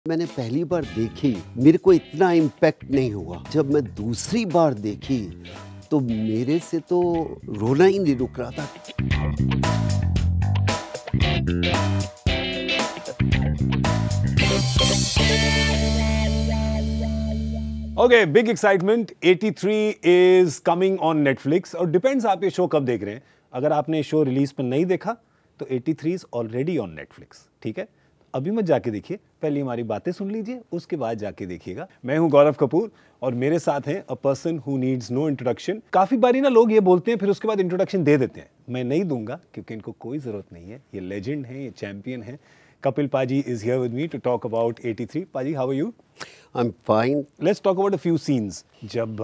मैंने पहली बार देखी, मेरे को इतना इम्पैक्ट नहीं हुआ। जब मैं दूसरी बार देखी तो मेरे से तो रोना ही नहीं रुक रहा था। Okay, big excitement 83 is coming on Netflix. और डिपेंड्स आप ये शो कब देख रहे हैं। अगर आपने ये शो रिलीज पर नहीं देखा तो 83 इज ऑलरेडी ऑन नेटफ्लिक्स। ठीक है, अभी मत जाके देखिए, पहले हमारी बातें सुन लीजिए, उसके बाद जाके देखिएगा। मैं हूं गौरव कपूर और मेरे साथ हैं a person who needs no introduction. काफी बारी ना लोग ये बोलते हैं फिर उसके बाद इंट्रोडक्शन दे देते हैं। मैं नहीं दूंगा क्योंकि इनको कोई जरूरत नहीं है। ये लेजेंड है, ये चैंपियन है। Kapil Paaji is here with me to talk about 83. Paaji, how are you? I'm fine. Let's talk about a few scenes. जब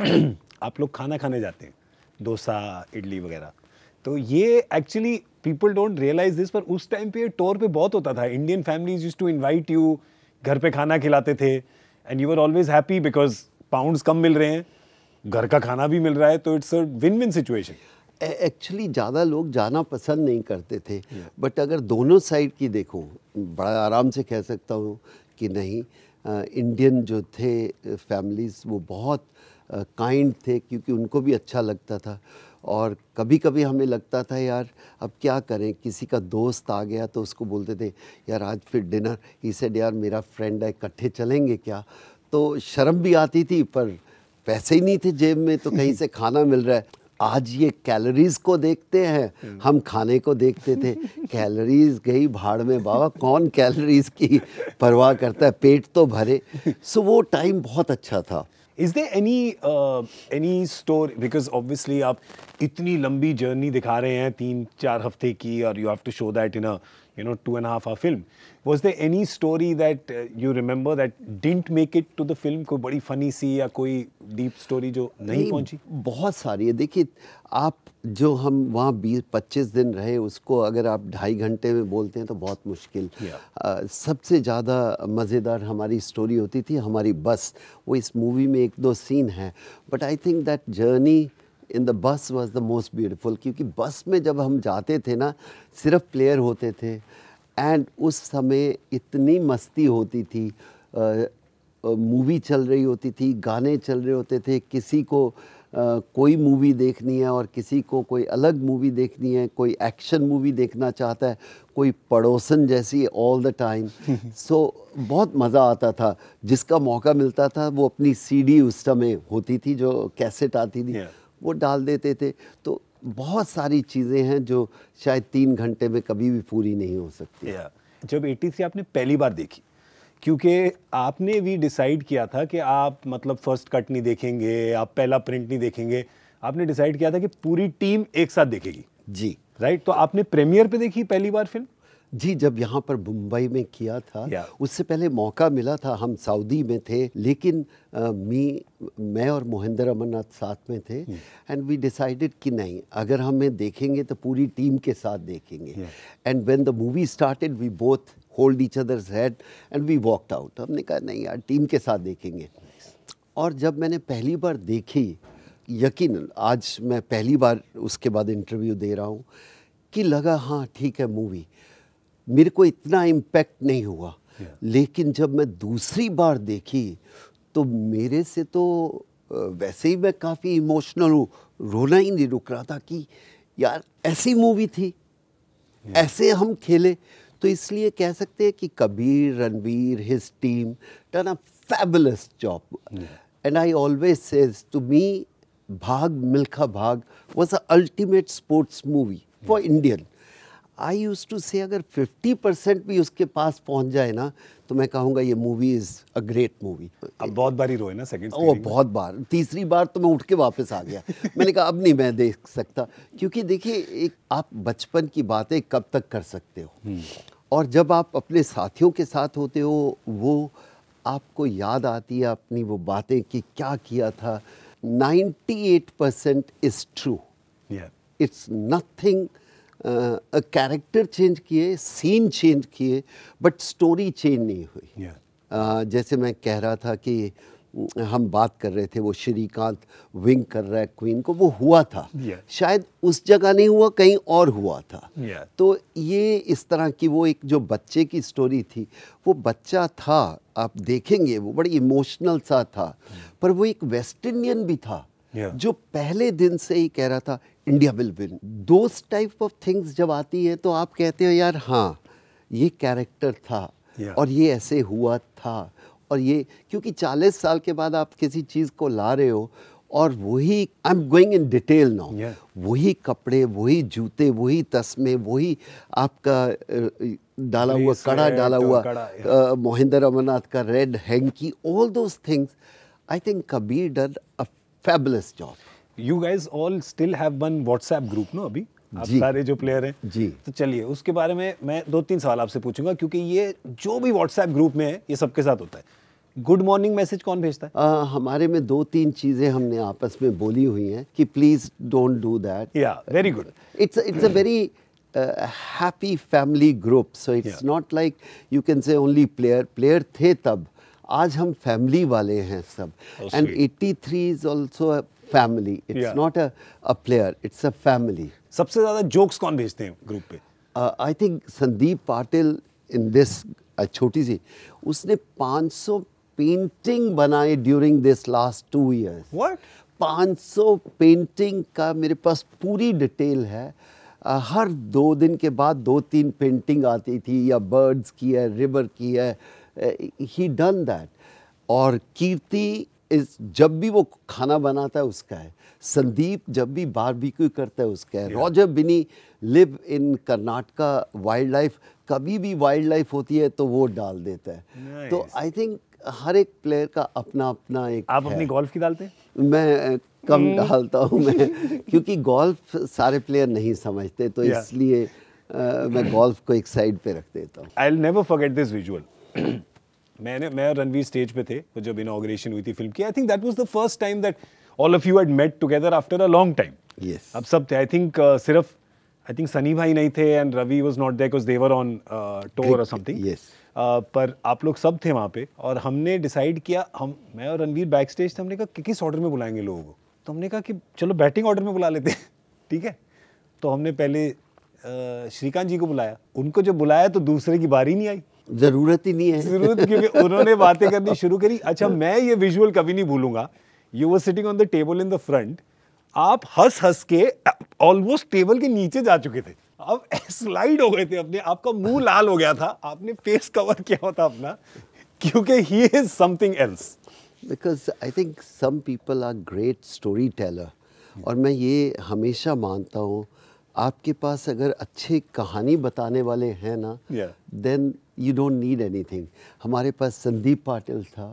आप लोग खाना खाने जाते हैं, डोसा, इडली वगैरह, तो ये actually people don't realise this, पर उस टाइम पे टूर पे बहुत होता था। Indian families used to invite you, घर पे खाना खिलाते थे and you were always happy because pounds कम मिल रहे हैं, घर का खाना भी मिल रहा है, तो it's a win win situation. Actually ज़्यादा लोग जाना पसंद नहीं करते थे, बट अगर दोनों साइड की देखूं, बड़ा आराम से कह सकता हूं कि नहीं, इंडियन जो थे फैमिलीज़ वो बहुत काइंड थे, क्योंकि उनको भी अच्छा लगता था। और कभी कभी हमें लगता था यार अब क्या करें, किसी का दोस्त आ गया तो उसको बोलते थे यार आज फिर डिनर, ही सेड यार मेरा फ्रेंड है, इकट्ठे चलेंगे क्या। तो शर्म भी आती थी, पर पैसे ही नहीं थे जेब में, तो कहीं से खाना मिल रहा है। आज ये कैलोरीज को देखते हैं, हम खाने को देखते थे। कैलोरीज गई भाड़ में बाबा, कौन कैलोरीज की परवाह करता है, पेट तो भरे। सो वो टाइम बहुत अच्छा था। Is there any story, because obviously आप इतनी लंबी जर्नी दिखा रहे हैं 3-4 हफ्ते की, और you have to show that in a 2.5 hour film. Was there any story that you remember that didn't make it to the film? कोई बड़ी फनी सी या कोई डीप स्टोरी जो नहीं पहुंची? बहुत सारी है। देखिए, आप जो हम वहाँ 20-25 दिन रहे, उसको अगर आप 2.5 घंटे में बोलते हैं तो बहुत मुश्किल। सबसे ज़्यादा मज़ेदार हमारी स्टोरी होती थी हमारी बस। वो इस मूवी में 1-2 सीन है, but I think that journey in the bus was the most beautiful. क्योंकि बस में जब हम जाते थे ना, सिर्फ प्लेयर होते थे, एंड उस समय इतनी मस्ती होती थी, मूवी चल रही होती थी, गाने चल रहे होते थे। किसी को कोई मूवी देखनी है और किसी को कोई अलग मूवी देखनी है, कोई एक्शन मूवी देखना चाहता है, कोई पड़ोसन जैसी ऑल द टाइम। सो बहुत मज़ा आता था। जिसका मौका मिलता था वो अपनी सीडी, उस समय होती थी जो कैसेट आती थी, वो डाल देते थे। तो बहुत सारी चीज़ें हैं जो शायद 3 घंटे में कभी भी पूरी नहीं हो सकती। जब 83 आपने पहली बार देखी, क्योंकि आपने भी डिसाइड किया था कि आप मतलब फर्स्ट कट नहीं देखेंगे, आप पहला प्रिंट नहीं देखेंगे, आपने डिसाइड किया था कि पूरी टीम एक साथ देखेगी। जी राइट। तो आपने प्रीमियर पे देखी पहली बार फिल्म? जी, जब यहाँ पर मुंबई में किया था, उससे पहले मौका मिला था, हम सऊदी में थे, लेकिन मैं और मोहिंदर अमरनाथ साथ में थे, एंड वी डिसाइडेड कि नहीं, अगर हमें देखेंगे तो पूरी टीम के साथ देखेंगे। And when the movie started we both hold each others hand and we walked out. हमने कहा नहीं यार, टीम के साथ देखेंगे। और जब मैंने पहली बार देखी, यकीनन आज मैं पहली बार उसके बाद इंटरव्यू दे रहा हूँ, कि लगा हाँ ठीक है मूवी, मेरे को इतना इम्पैक्ट नहीं हुआ। लेकिन जब मैं दूसरी बार देखी तो मेरे से तो वैसे ही मैं काफ़ी इमोशनल हूँ, रोना ही नहीं रुक रहा था कि यार ऐसी मूवी थी, ऐसे हम खेले। तो इसलिए कह सकते हैं कि Kabir, Ranveer, his team done a fabulous job. And I always says to me, Bhaag Milkha Bhaag was a ultimate sports movie for Indian. I use to say अगर 50% भी उसके पास पहुंच जाए ना, तो मैं कहूँगा ये movie is a great movie. अब बहुत बार ही रोए ना सेकंड? ओ बहुत बार। तीसरी बार तो मैं उठ के वापस आ गया। मैंने कहा अब नहीं मैं देख सकता, क्योंकि देखिए एक आप बचपन की बातें कब तक कर सकते हो, और जब आप अपने साथियों के साथ होते हो, वो आपको याद आती है अपनी वो बातें कि क्या किया था। 98% is true. It's nothing. Character change किए, सीन चेंज किए, बट स्टोरी चेंज नहीं हुई। जैसे मैं कह रहा था कि हम बात कर रहे थे, वो श्रीकांत विंग कर रहा है क्वीन को, वो हुआ था। शायद उस जगह नहीं हुआ, कहीं और हुआ था। तो ये इस तरह की वो एक जो बच्चे की स्टोरी थी, वो बच्चा था, आप देखेंगे वो बड़ी इमोशनल सा था, पर वो एक वेस्ट इंडियन भी था जो पहले दिन से ही कह रहा था India will win. Those type of things जब आती हैं तो आप कहते हो यार हाँ ये कैरेक्टर था और ये ऐसे हुआ था। और ये क्योंकि 40 साल के बाद आप किसी चीज़ को ला रहे हो और वही, I am going in detail now, वही कपड़े, वही जूते, वही तस्मे, वही आपका डाला हुआ कड़ा, डाला हुआ मोहिंदर अमरनाथ का red hanky, all those things, I think Kabir done a fabulous job. You guys all still have one WhatsApp group no अभी? आप सारे जो प्लेयर हैं जी, तो चलिए उसके बारे में मैं 2-3 सवाल आपसे पूछूंगा, क्योंकि ये जो भी WhatsApp ग्रुप में है ये सबके साथ होता है। गुड मॉर्निंग मैसेज कौन भेजता है? हमारे में 2-3 चीज़ें हमने आपस में बोली हुई हैं कि please don't do that. Yeah very good. It's a very happy family group, so it's not like you can say only player थे तब, आज हम फैमिली वाले हैं सब। And 83 is also a family, it's not a player, it's a family. सबसे ज़्यादा jokes कौन भेजते हैं ग्रुप पे? I think Sandeep Patil in this, छोटी सी, उसने 500 पेंटिंग बनाए during this last 2 years। What? 500 painting का मेरे पास पूरी डिटेल है। हर 2 दिन के बाद 2-3 पेंटिंग आती थी, या बर्ड्स की है, रिवर की है, ही डन दैट। और कीर्ति इस जब भी वो खाना बनाता है उसका है, संदीप जब भी बारबेक्यू करता है उसका है, Roger Binny live in Karnataka wild life, कभी भी वाइल्ड लाइफ होती है तो वो डाल देता है। तो आई थिंक हर एक प्लेयर का अपना अपना एक। आप अपनी गोल्फ की डालते हैं? मैं कम डालता हूँ मैं, क्योंकि गोल्फ सारे प्लेयर नहीं समझते, तो इसलिए मैं गोल्फ को एक साइड पे रख देता हूँ। I will never forget this visual. मैं और रणवीर स्टेज पे थे वो जब इनॉग्रेशन हुई थी फिल्म की। I think that was the first time that all of you had met together after a long time. Yes, अब सब थे। आई थिंक सिर्फ सनी भाई नहीं थे and Ravi was not there because they were on tour और something. Yes, पर आप लोग सब थे वहाँ पे और हमने डिसाइड किया, मैं और रणवीर बैक स्टेज थे, हमने कहा किस ऑर्डर में बुलाएंगे लोगों को। तो हमने कहा कि चलो बैटिंग ऑर्डर में बुला लेते हैं। ठीक है, तो हमने पहले श्रीकांत जी को बुलाया। उनको जब बुलाया तो दूसरे की बारी नहीं आई, जरूरत ही नहीं है जरूरत, क्योंकि उन्होंने बातें करनी शुरू करी। अच्छा, मैं ये विजुअल कभी नहीं भूलूंगा। You were sitting on the table in the front, आप हंस हंस के ऑलमोस्ट टेबल के नीचे जा चुके थे, आप स्लाइड हो गए थे अपने, आपका मुंह लाल हो गया था, आपने फेस कवर किया हुआ था अपना, क्योंकि he is something else. Because I think some people are great story teller, और मैं ये हमेशा मानता हूँ आपके पास अगर अच्छी कहानी बताने वाले हैं ना, then you don't need anything. हमारे पास संदीप पाटिल था,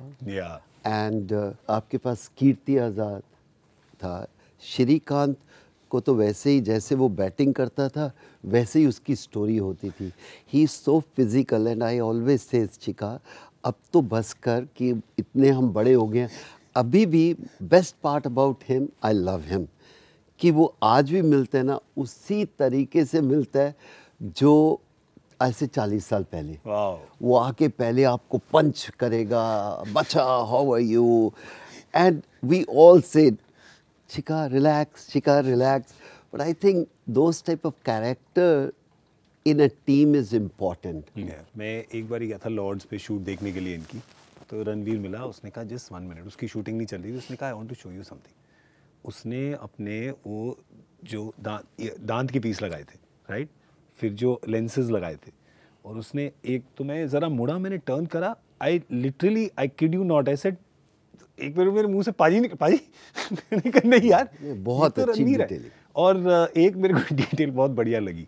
एंड आपके पास कीर्ति आज़ाद था। श्रीकांत को तो वैसे ही जैसे वो बैटिंग करता था वैसे ही उसकी स्टोरी होती थी। He is so physical, and I always say Chika अब तो बस कर कि इतने हम बड़े हो गए हैं, अभी भी best part about him, I love him, कि वो आज भी मिलते हैं ना उसी तरीके से मिलता है जो ऐसे 40 साल पहले। वो आके पहले आपको पंच करेगा, बच्चा how are you, and we all said Chika relax, but I think those type of character in a team is important. मैं एक बार ही गया था लॉर्ड्स पे शूट देखने के लिए इनकी, तो रणवीर मिला, उसने कहा जस्ट 1 मिनट, उसकी शूटिंग नहीं चल रही थी, उसने कहा I want to show you something. उसने अपने वो जो दांत के पीस लगाए थे, राइट, फिर जो लेंसेज लगाए थे, और उसने एक, तो मैं ज़रा मुड़ा, मैंने टर्न करा, I literally, I kid you not, I said एक बार मेरे मुंह से पाजी मैंने कहा नहीं यार, बहुत अच्छी डिटेल। और एक मेरे को डिटेल बहुत बढ़िया लगी,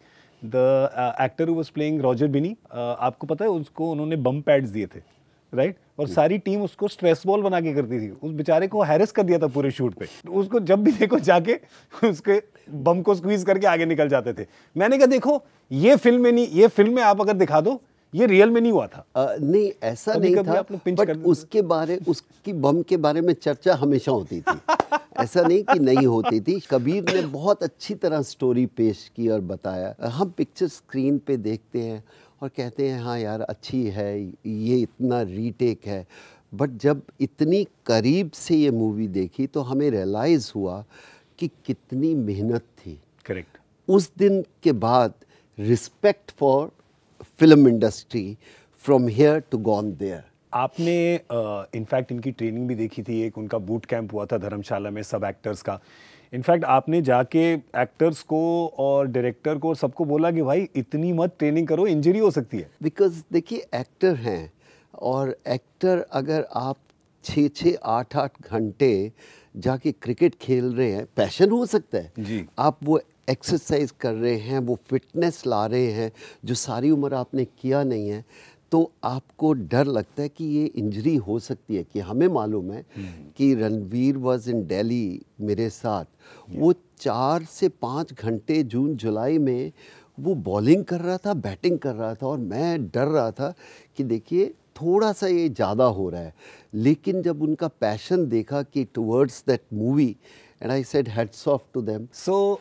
the actor who was playing Roger Binny, आपको पता है उसको उन्होंने बम पैड्स दिए थे, राइट, और सारी टीम उसको स्ट्रेस बॉल बना के करती थी, उस बेचारे को हैरेस कर दिया था पूरे शूट पे, उसको जब भी देखो जाके उसके बम को स्क्वीज करके आगे निकल जाते थे। मैंने कहा देखो ये फिल्म में नहीं, ये फिल्म में आप अगर दिखा दो, ये रियल में नहीं हुआ था। नहीं ऐसा नहीं था, बट उसके बारे, उसकी बम के बारे में चर्चा हमेशा होती थी। ऐसा नहीं कि नहीं होती थी। कबीर ने बहुत अच्छी तरह स्टोरी पेश की और बताया। हम पिक्चर स्क्रीन पे देखते हैं और कहते हैं हाँ यार अच्छी है, ये इतना रीटेक है, बट जब इतनी करीब से ये मूवी देखी तो हमें रियलाइज़ हुआ कि कितनी मेहनत थी। करेक्ट। उस दिन के बाद respect for film industry from here to gone there. आपने इनफैक्ट इनकी ट्रेनिंग भी देखी थी, एक उनका बूट कैंप हुआ था धर्मशाला में सब एक्टर्स का। इनफैक्ट आपने जाके एक्टर्स को और डायरेक्टर को सबको बोला कि भाई इतनी मत ट्रेनिंग करो, इंजरी हो सकती है। बिकॉज देखिए एक्टर हैं, और एक्टर अगर आप 6-6, 8-8 घंटे जाके क्रिकेट खेल रहे हैं, पैशन हो सकता है जी। आप वो एक्सरसाइज कर रहे हैं, वो फिटनेस ला रहे हैं जो सारी उम्र आपने किया नहीं है, तो आपको डर लगता है कि ये इंजरी हो सकती है। कि हमें मालूम है कि रणवीर वाज इन दिल्ली मेरे साथ, वो 4 से 5 घंटे जून जुलाई में वो बॉलिंग कर रहा था, बैटिंग कर रहा था, और मैं डर रहा था कि देखिए थोड़ा सा ये ज़्यादा हो रहा है। लेकिन जब उनका पैशन देखा कि towards that movie, and I said hats off to them. So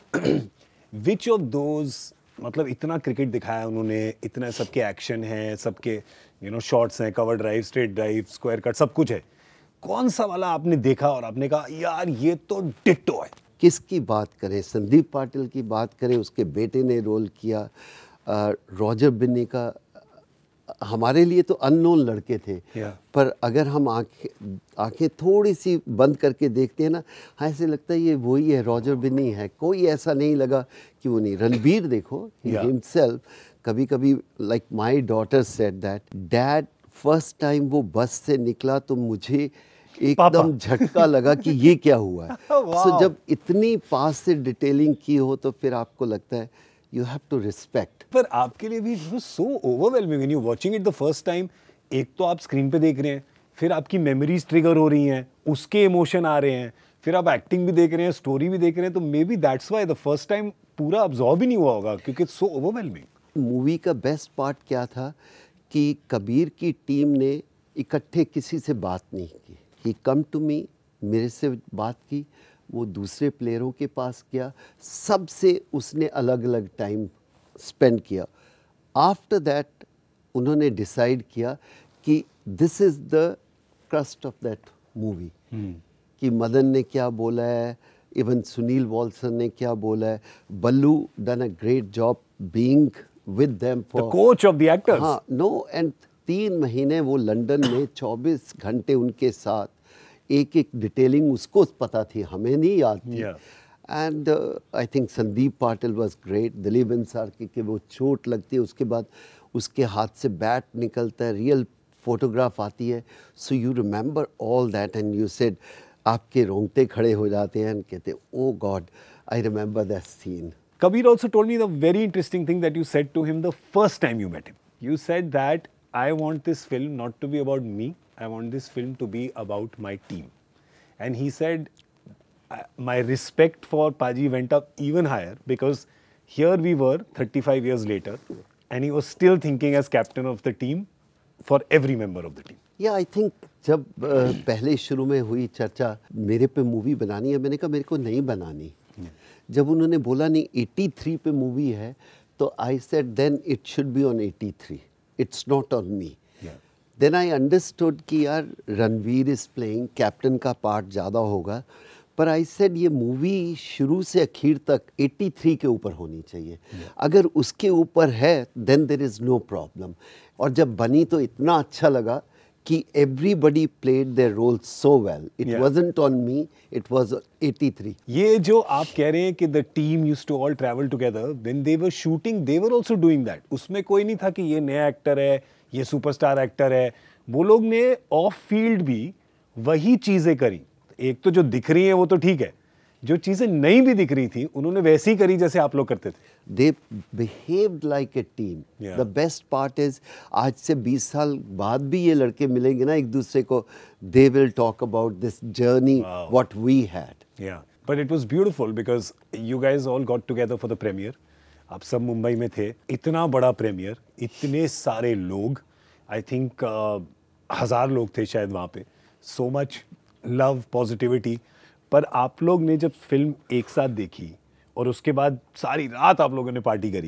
which of those, मतलब इतना क्रिकेट दिखाया उन्होंने, इतना सबके एक्शन है, सबके शॉट्स हैं, cover drive, straight drive, square cut, सब कुछ है, कौन सा वाला आपने देखा और आपने कहा यार ये तो डिट्टो है? किसकी बात करें? संदीप पाटिल की बात करें, उसके बेटे ने रोल किया, रॉजर बिन्नी का, हमारे लिए तो अननोन लड़के थे। पर अगर हम आंखें थोड़ी सी बंद करके देखते हैं ना, हाँ ऐसे लगता है ये वही है, रॉजर बिन्नी है। कोई ऐसा नहीं लगा कि वो नहीं। रणबीर देखो हिमसेल्फ, कभी कभी like my daughter said that dad, first time वो बस से निकला तो मुझे एकदम झटका लगा कि ये क्या हुआ है। सो जब इतनी पास से डिटेलिंग की हो तो फिर आपको लगता है you have to respect। पर आपके लिए भी it was so overwhelming when you watching it the first time। एक तो आप स्क्रीन पे देख रहे हैं, फिर आपकी मेमोरीज ट्रिगर हो रही हैं, उसके इमोशन आ रहे हैं, फिर आप एक्टिंग भी देख रहे हैं, स्टोरी भी देख रहे हैं, तो may be that's why the first time पूरा अब्सॉर्ब ही नहीं हुआ होगा, क्योंकि इट्स सो ओवरवेलमिंग। मूवी का बेस्ट पार्ट क्या था कि कबीर की टीम ने इकट्ठे किसी से बात नहीं की। ही कम टू मी, मेरे से बात की, वो दूसरे प्लेयरों के पास गया, सबसे उसने अलग अलग टाइम स्पेंड किया। आफ्टर दैट उन्होंने डिसाइड किया कि this is the crust of that movie, कि मदन ने क्या बोला है, इवन सुनील वॉल्सन ने क्या बोला है, Ballu done a great job being with them for coach of the actors. हाँ, नो, एंड 3 महीने वो लंदन में 24 घंटे उनके साथ, एक एक डिटेलिंग उसको पता थी, हमें नहीं याद थी। And I think Sandeep Patil was great. Dilip इंसार की वो चोट लगती है, उसके बाद उसके हाथ से बैट निकलता है, रियल फोटोग्राफ आती है, so you remember all that and you said, आपके रोंगटे खड़े हो जाते हैं एंड कहते oh God, I remember that scene. Kabir also told me the very interesting thing that you said to him the first time you met him. You said that I want this film not to be about me, I want this film to be about my team. And he said, my respect for Paaji went up even higher, because here we were 35 years later and he was still thinking as captain of the team for every member of the team. Yeah, I think जब पहले शुरू में हुई चर्चा मेरे पे movie बनानी है, मैंने कहा मेरे को नहीं बनानी। जब उन्होंने बोला नहीं 83 पे मूवी है, तो I said then it should be on 83, it's not on me. Then I understood कि यार रणवीर इज़ प्लेइंग, कैप्टन का पार्ट ज़्यादा होगा, पर आई सेड ये मूवी शुरू से आखिर तक 83 के ऊपर होनी चाहिए। अगर उसके ऊपर है then there is no problem. और जब बनी तो इतना अच्छा लगा कि everybody played their role so well. It wasn't on me, it was 83. ये जो आप कह रहे हैं कि the team used to all travel together when they were shooting, they were also doing that. उसमें कोई नहीं था कि ये नया एक्टर है, ये सुपरस्टार एक्टर है। वो लोग ने ऑफ फील्ड भी वही चीजें करी। एक तो जो दिख रही है वो तो ठीक है, जो चीजें नहीं भी दिख रही थी उन्होंने वैसी करी जैसे आप लोग करते थे। They behaved like a team. The best part is आज से 20 साल बाद भी ये लड़के मिलेंगे ना एक दूसरे को, they will talk about this journey what we had. Yeah, but it was beautiful because you guys all got together for the premiere. आप सब मुंबई में थे, इतना बड़ा प्रीमियर, इतने सारे लोग, I think 1000 लोग थे शायद वहाँ पे, so much love, positivity। पर आप लोग ने जब फिल्म एक साथ देखी और उसके बाद सारी रात आप लोगों ने पार्टी करी,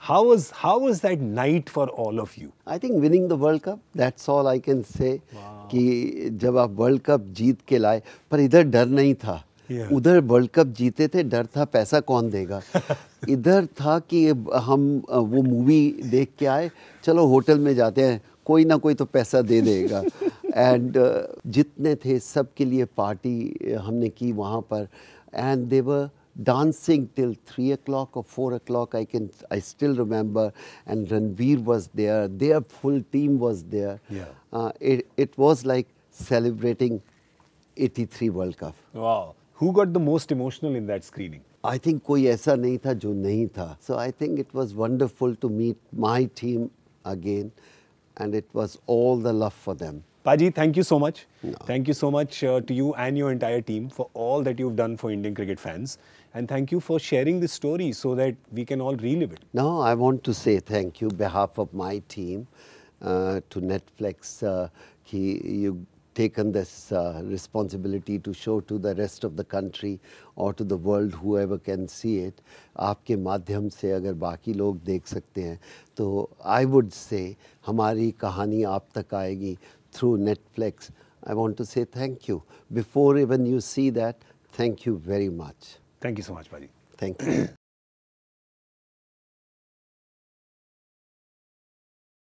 how was that night for all of you? I think winning the World Cup, that's all I can say. कि जब आप वर्ल्ड कप जीत के लाए, पर इधर डर नहीं था. उधर वर्ल्ड कप जीते थे, डर था पैसा कौन देगा. इधर था कि हम वो मूवी देख के आए, चलो होटल में जाते हैं, कोई ना कोई तो पैसा दे देगा. एंड जितने थे सबके लिए पार्टी हमने की वहाँ पर. And they were dancing till 3 o'clock or 4 o'clock, I still remember, and Ranveer was there, their full team was there. It was like celebrating 83 World Cup. Wow. Who got the most emotional in that screening? I think कोई ऐसा नहीं था जो नहीं था. So I think it was wonderful to meet my team again, and it was all the love for them. Paaji, thank you so much. No. Thank you so much to you and your entire team for all that you've done for Indian cricket fans. And thank you for sharing this story so that we can all relive it. No, I want to say thank you on behalf of my team to Netflix. You've taken this responsibility to show to the rest of the country or to the world, whoever can see it. आपके माध्यम से अगर बाकी लोग देख सकते हैं, तो I would say हमारी कहानी आप तक आएगी through Netflix. I want to say thank you. Before even you see that, thank you very much. Thank you so much, Paaji. Thank you.